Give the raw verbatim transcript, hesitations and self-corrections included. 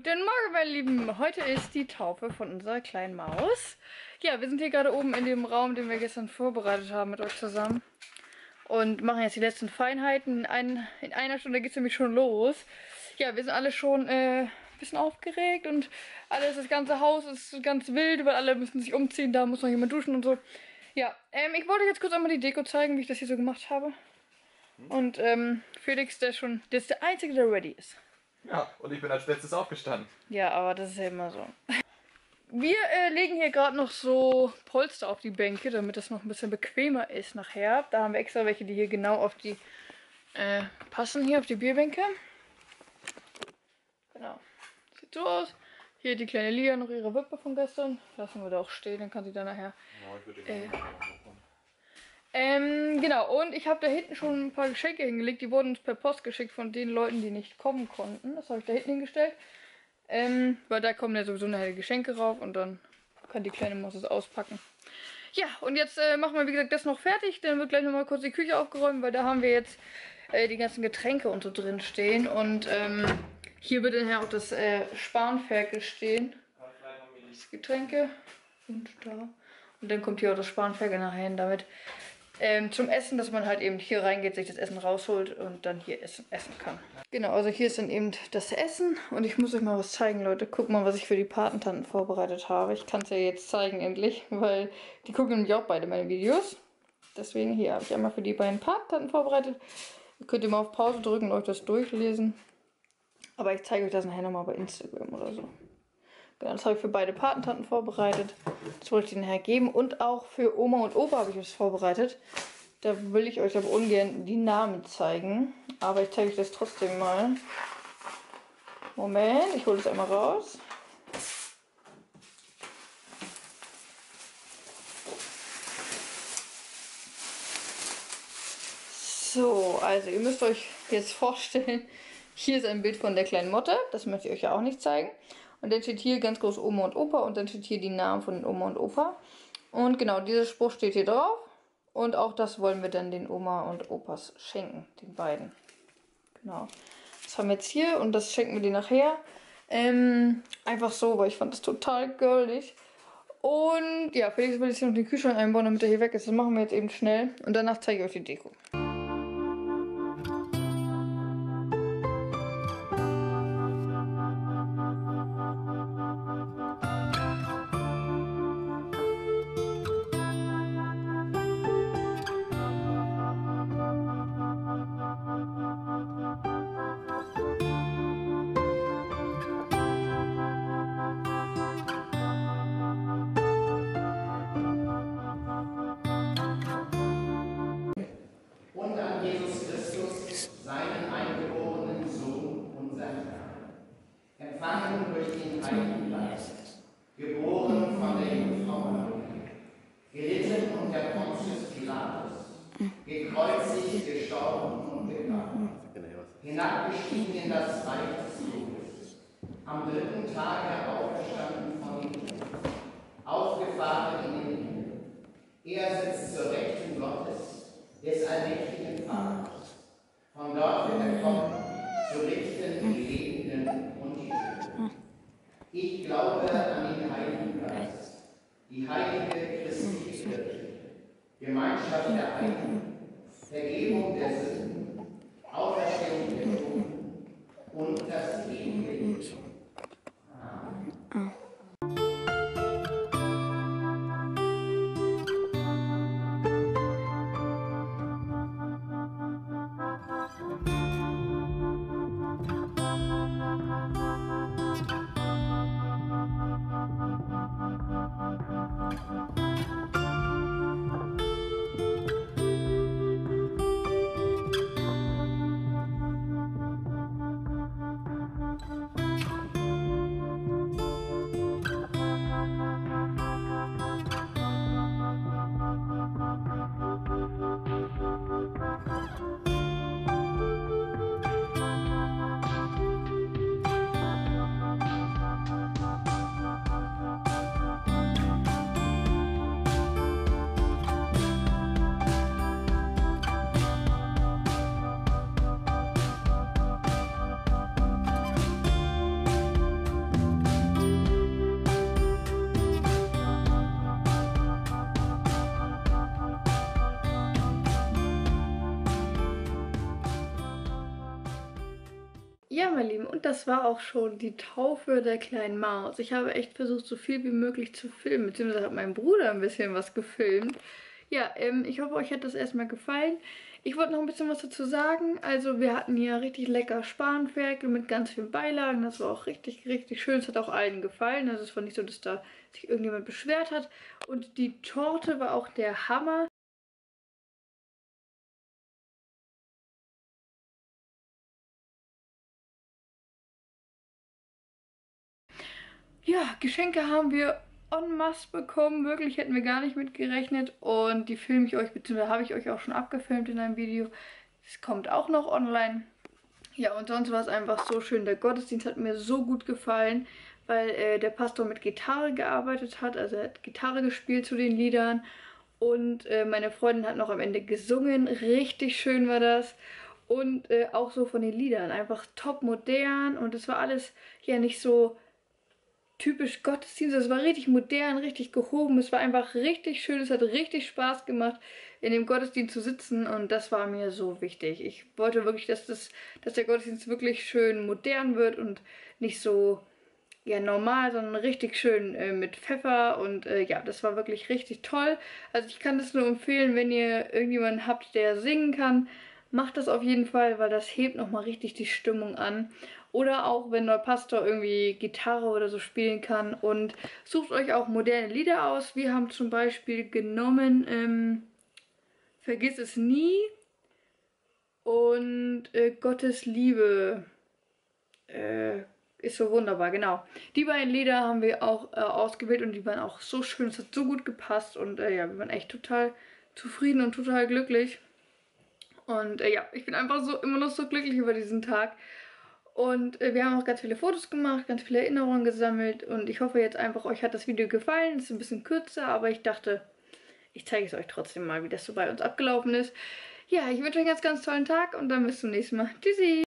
Guten Morgen, meine Lieben. Heute ist die Taufe von unserer kleinen Maus. Ja, wir sind hier gerade oben in dem Raum, den wir gestern vorbereitet haben mit euch zusammen. Und machen jetzt die letzten Feinheiten. In, ein, in einer Stunde geht es nämlich schon los. Ja, wir sind alle schon äh, ein bisschen aufgeregt und alles, das ganze Haus ist ganz wild, weil alle müssen sich umziehen, da muss noch jemand duschen und so. Ja, ähm, ich wollte jetzt kurz einmal die Deko zeigen, wie ich das hier so gemacht habe. Und ähm, Felix, der ist schon, der ist der Einzige, der ready ist. Ja, und ich bin als letztes aufgestanden. Ja, aber das ist ja immer so. Wir äh, legen hier gerade noch so Polster auf die Bänke, damit das noch ein bisschen bequemer ist nachher. Da haben wir extra welche, die hier genau auf die äh, passen, hier auf die Bierbänke. Genau. Sieht so aus. Hier die kleine Lia, noch ihre Wippe von gestern. Lassen wir da auch stehen, dann kann sie dann nachher... Ja, ich würde äh, Ähm, genau, und ich habe da hinten schon ein paar Geschenke hingelegt. Die wurden uns per Post geschickt von den Leuten, die nicht kommen konnten. Das habe ich da hinten hingestellt. Ähm, weil da kommen ja sowieso nachher die Geschenke rauf und dann kann die kleine Maus es auspacken. Ja, und jetzt äh, machen wir, wie gesagt, das noch fertig. Dann wird gleich nochmal kurz die Küche aufgeräumt, weil da haben wir jetzt äh, die ganzen Getränke und so drin stehen. Und ähm, hier wird dann ja auch das äh, Spanferkel stehen. Das Getränke und da. Und dann kommt hier auch das Spanferkel nachher hin damit. Ähm, zum Essen, dass man halt eben hier reingeht, sich das Essen rausholt und dann hier essen, essen kann. Genau, also hier ist dann eben das Essen und ich muss euch mal was zeigen, Leute. Guckt mal, was ich für die Patentanten vorbereitet habe. Ich kann es ja jetzt zeigen endlich, weil die gucken nämlich auch beide meine Videos. Deswegen hier habe ich einmal für die beiden Patentanten vorbereitet. Ihr könnt ihr mal auf Pause drücken und euch das durchlesen. Aber ich zeige euch das nachher nochmal bei Instagram oder so. Genau, das habe ich für beide Patentanten vorbereitet. Das wollte ich denen hergeben. Und auch für Oma und Opa habe ich es vorbereitet. Da will ich euch aber ungern die Namen zeigen. Aber ich zeige euch das trotzdem mal. Moment, ich hole es einmal raus. So, also ihr müsst euch jetzt vorstellen, hier ist ein Bild von der kleinen Motte. Das möchte ich euch ja auch nicht zeigen. Und dann steht hier ganz groß Oma und Opa und dann steht hier die Namen von den Oma und Opa. Und genau, dieser Spruch steht hier drauf. Und auch das wollen wir dann den Oma und Opas schenken, den beiden. Genau. Das haben wir jetzt hier und das schenken wir denen nachher. Ähm, einfach so, weil ich fand das total girlig. Und ja, Felix will jetzt hier noch den Kühlschrank einbauen, damit er hier weg ist. Das machen wir jetzt eben schnell. Und danach zeige ich euch die Deko. Und an Jesus Christus, seinen eingeborenen Sohn, unser Herr, empfangen durch den Heiligen Geist, geboren von der Jungfrau Maria, gelitten unter Pontius Pilatus, gekreuzigt, gestorben und begraben, hinabgestiegen in das Reich des Todes, am dritten Tage auferstanden von den Toten, aufgefahren in den Himmel. Er sitzt zur Rechten Gottes, des allmächtigen Vaters. Von dort wird er kommen, zu richten die Lebenden und die Toten. Ich glaube an den Heiligen Geist, die heilige christliche Kirche, Gemeinschaft der Heiligen, Vergebung der Sünden, Auferstehung der Toten und das ewige Leben. Amen. Ja, mein Lieben, und das war auch schon die Taufe der kleinen Maus. Ich habe echt versucht, so viel wie möglich zu filmen, beziehungsweise hat mein Bruder ein bisschen was gefilmt. Ja, ähm, ich hoffe, euch hat das erstmal gefallen. Ich wollte noch ein bisschen was dazu sagen. Also, wir hatten hier richtig lecker Spanferkel mit ganz vielen Beilagen. Das war auch richtig, richtig schön. Es hat auch allen gefallen. Also, es war nicht so, dass da sich irgendjemand beschwert hat. Und die Torte war auch der Hammer. Ja, Geschenke haben wir en masse bekommen. Wirklich hätten wir gar nicht mit gerechnet. Und die filme ich euch, beziehungsweise habe ich euch auch schon abgefilmt in einem Video. Es kommt auch noch online. Ja, und sonst war es einfach so schön. Der Gottesdienst hat mir so gut gefallen, weil äh, der Pastor mit Gitarre gearbeitet hat. Also er hat Gitarre gespielt zu den Liedern. Und äh, meine Freundin hat noch am Ende gesungen. Richtig schön war das. Und äh, auch so von den Liedern. Einfach top modern. Und es war alles ja nicht so typisch Gottesdienst. Es war richtig modern, richtig gehoben. Es war einfach richtig schön. Es hat richtig Spaß gemacht, in dem Gottesdienst zu sitzen. Und das war mir so wichtig. Ich wollte wirklich, dass, das, dass der Gottesdienst wirklich schön modern wird und nicht so ja, normal, sondern richtig schön äh, mit Pfeffer. Und äh, ja, das war wirklich richtig toll. Also ich kann das nur empfehlen, wenn ihr irgendjemanden habt, der singen kann. Macht das auf jeden Fall, weil das hebt nochmal richtig die Stimmung an. Oder auch, wenn der Pastor irgendwie Gitarre oder so spielen kann. Und sucht euch auch moderne Lieder aus. Wir haben zum Beispiel genommen ähm, Vergiss es nie und äh, Gottes Liebe. Äh, ist so wunderbar, genau. Die beiden Lieder haben wir auch äh, ausgewählt und die waren auch so schön. Es hat so gut gepasst und äh, ja, wir waren echt total zufrieden und total glücklich. Und äh, ja, ich bin einfach so immer noch so glücklich über diesen Tag. Und äh, wir haben auch ganz viele Fotos gemacht, ganz viele Erinnerungen gesammelt. Und ich hoffe jetzt einfach, euch hat das Video gefallen. Es ist ein bisschen kürzer, aber ich dachte, ich zeige es euch trotzdem mal, wie das so bei uns abgelaufen ist. Ja, ich wünsche euch einen ganz, ganz tollen Tag und dann bis zum nächsten Mal. Tschüssi!